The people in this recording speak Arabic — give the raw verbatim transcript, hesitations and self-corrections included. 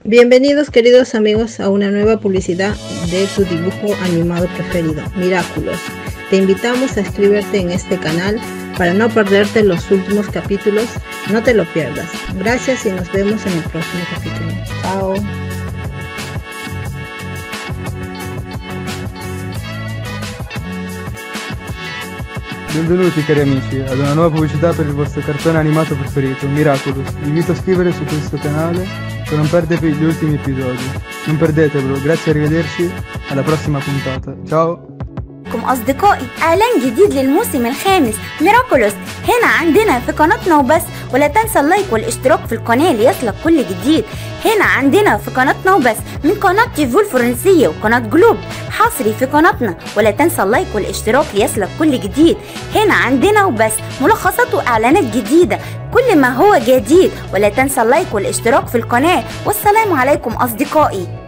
Bienvenidos queridos amigos a una nueva publicidad de tu dibujo animado preferido, Miraculous. Te invitamos a inscribirte en este canal para no perderte los últimos capítulos. No te lo pierdas. Gracias y nos vemos en el próximo capítulo. Ciao. Benvenuti cari amici ad una nuova pubblicità per il vostro cartone animato preferito, Miraculous. Vi invito a iscrivervi su questo canale per non perdervi gli ultimi episodi. Non perdetevelo, grazie e arrivederci, alla prossima puntata. Ciao! أصدقائي إعلان جديد للموسم الخامس ميراكولوس هنا عندنا في قناتنا وبس. ولا تنسى اللايك والاشتراك في القناة ليصلك كل جديد. هنا عندنا في قناتنا وبس من قناة تيفو الفرنسية وقناة جلوب حصري في قناتنا. ولا تنسى اللايك والاشتراك ليصلك كل جديد. هنا عندنا وبس ملخصات وإعلانات جديدة كل ما هو جديد. ولا تنسى اللايك والاشتراك في القناة. والسلام عليكم أصدقائي.